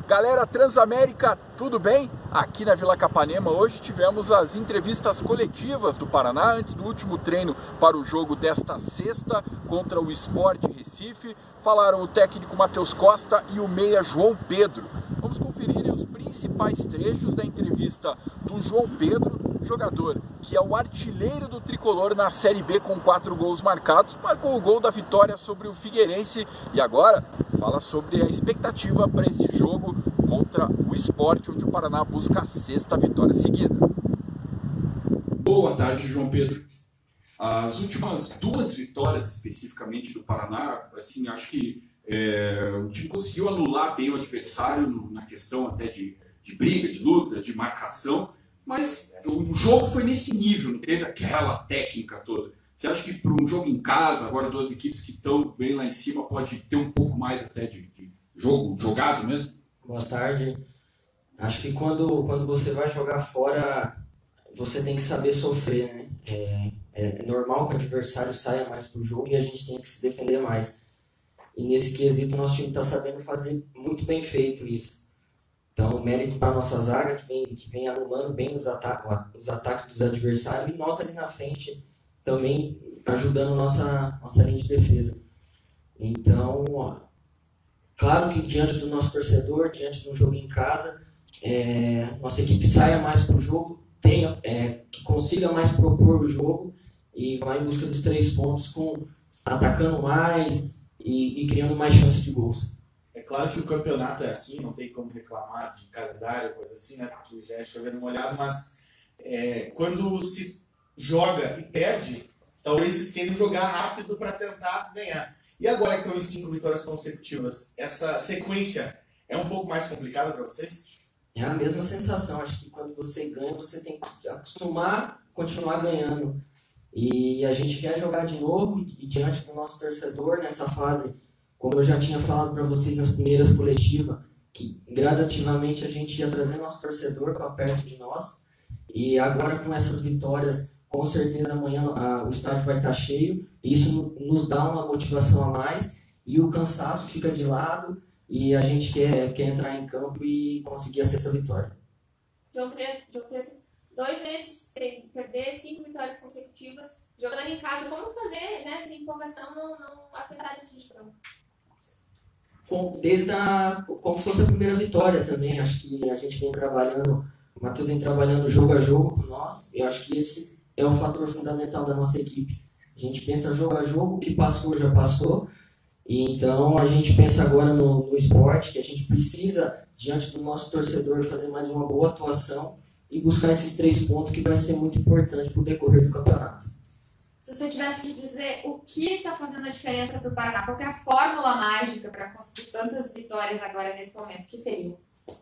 Galera Transamérica, tudo bem? Aqui na Vila Capanema hoje tivemos as entrevistas coletivas do Paraná antes do último treino para o jogo desta sexta contra o Sport Recife. Falaram o técnico Matheus Costa e o meia João Pedro. Vamos conferir os principais trechos da entrevista do João Pedro, jogador que é o artilheiro do tricolor na Série B com 4 gols marcados, marcou o gol da vitória sobre o Figueirense e agora fala sobre a expectativa para esse jogo contra o Sport, onde o Paraná busca a sexta vitória seguida. Boa tarde, João Pedro. As últimas 2 vitórias especificamente do Paraná, assim, acho que o time conseguiu anular bem o adversário na questão até de briga, de luta, de marcação, mas o jogo foi nesse nível, não teve aquela técnica toda. Você acha que para um jogo em casa, agora 2 equipes que estão bem lá em cima, pode ter um pouco mais até de jogo jogado mesmo? Boa tarde. Acho que quando você vai jogar fora, você tem que saber sofrer, né? É normal que o adversário saia mais pro jogo e a gente tem que se defender mais. E nesse quesito, nosso time está sabendo fazer muito bem feito isso. Então, mérito para a nossa zaga, que vem anulando bem os ataques dos adversários, e nós ali na frente também ajudando nossa linha de defesa. Então, claro que diante do nosso torcedor, diante de um jogo em casa, nossa equipe saia mais para o jogo, que consiga mais propor o jogo e vá em busca dos 3 pontos, atacando mais e criando mais chances de gols. É claro que o campeonato é assim, não tem como reclamar de calendário, coisa assim, né? Porque já é chovendo molhado, mas quando se joga e perde, talvez vocês queiram jogar rápido para tentar ganhar. E agora que estão em 5 vitórias consecutivas, essa sequência é um pouco mais complicada para vocês? É a mesma sensação. Acho que quando você ganha, você tem que acostumar a continuar ganhando. E a gente quer jogar de novo e diante do nosso torcedor nessa fase, como eu já tinha falado para vocês nas primeiras coletivas, que gradativamente a gente ia trazer nosso torcedor para perto de nós. E agora com essas vitórias, com certeza amanhã o estádio vai estar cheio. E isso nos dá uma motivação a mais e o cansaço fica de lado e a gente quer entrar em campo e conseguir a sexta vitória. João Pedro, 2 vezes sem perder 5 vitórias consecutivas, jogando em casa, como fazer, né, essa empolgação não afetar a gente campo? Como se fosse a primeira vitória também. Acho que a gente vem trabalhando, o Matheus vem trabalhando jogo a jogo com nós. Eu acho que esse é o fator fundamental da nossa equipe. A gente pensa jogo a jogo, o que passou já passou. E então a gente pensa agora no esporte, que a gente precisa, diante do nosso torcedor, fazer mais uma boa atuação e buscar esses 3 pontos que vai ser muito importante para o decorrer do campeonato. Se você tivesse que dizer o que está fazendo a diferença para o Paraná, qual é a fórmula mágica para conseguir tantas vitórias agora nesse momento, o que seria?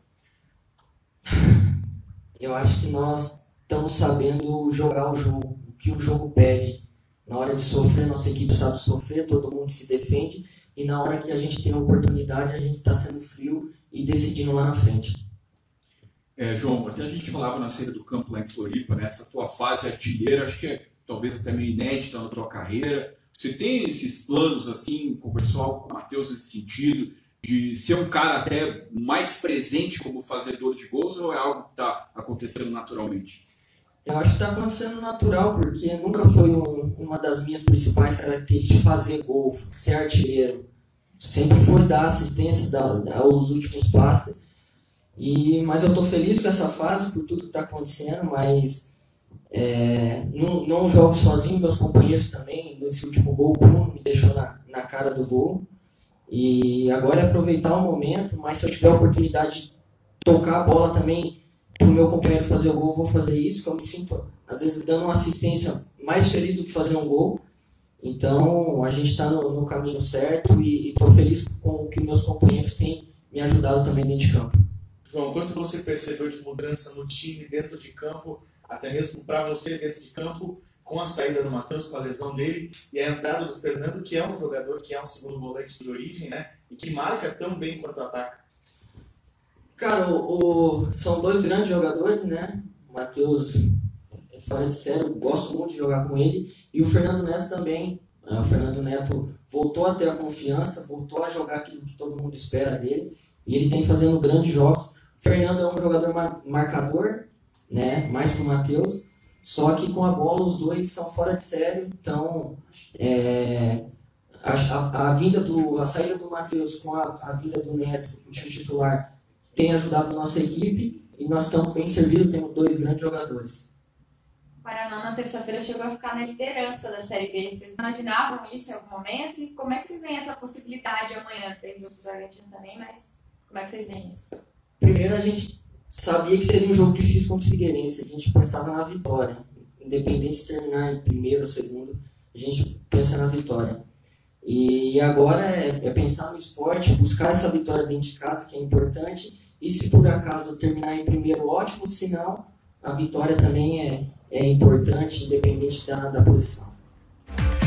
Eu acho que nós estamos sabendo jogar o jogo, o que o jogo pede. Na hora de sofrer, nossa equipe sabe sofrer, todo mundo se defende, e na hora que a gente tem a oportunidade, a gente está sendo frio e decidindo lá na frente. João, até a gente falava na saída do campo lá em Floripa, né? Essa tua fase artilheira, acho que é talvez até meio inédita na tua carreira. Você tem esses planos, assim, com o pessoal, com o Matheus, nesse sentido, de ser um cara até mais presente como fazedor de gols, ou é algo que está acontecendo naturalmente? Eu acho que está acontecendo natural, porque nunca foi uma das minhas principais características fazer gol, ser artilheiro. Sempre foi dar assistência, dar os últimos passes. Mas eu estou feliz com essa fase, por tudo que está acontecendo, mas não jogo sozinho, meus companheiros também. Nesse último gol, o Bruno me deixou na cara do gol. E agora é aproveitar o momento, mas se eu tiver a oportunidade de tocar a bola também para o meu companheiro fazer o gol, eu vou fazer isso, que eu me sinto, às vezes, dando uma assistência mais feliz do que fazer um gol. Então, a gente está no caminho certo e estou feliz com o que meus companheiros têm me ajudado também dentro de campo. João, quanto você percebeu de mudança no time, dentro de campo, até mesmo para você dentro de campo, com a saída do Matheus, com a lesão dele, e a entrada do Fernando, que é um jogador que é um segundo volante de origem, né? E que marca tão bem quanto ataca? Cara, são 2 grandes jogadores, né? O Matheus é fora de série, eu gosto muito de jogar com ele. E o Fernando Neto também. O Fernando Neto voltou a ter a confiança, voltou a jogar aquilo que todo mundo espera dele. e ele tem fazendo grandes jogos. O Fernando é um jogador marcador, né, mais que o Matheus, só que com a bola os dois são fora de sério, então a saída do Matheus com a vinda do Neto, o time titular, tem ajudado a nossa equipe e nós estamos bem servidos, temos 2 grandes jogadores. O Paraná na terça-feira chegou a ficar na liderança da Série B. Vocês imaginavam isso em algum momento? E como é que vocês veem essa possibilidade amanhã? Tem jogo do Argentina também, mas como é que vocês veem isso? Primeiro, a gente sabia que seria um jogo difícil contra o Figueirense. A gente pensava na vitória. Independente de terminar em primeiro ou segundo, a gente pensa na vitória. E agora é pensar no esporte, buscar essa vitória dentro de casa, que é importante. E se por acaso terminar em primeiro, ótimo. Se não, a vitória também é importante, independente da posição.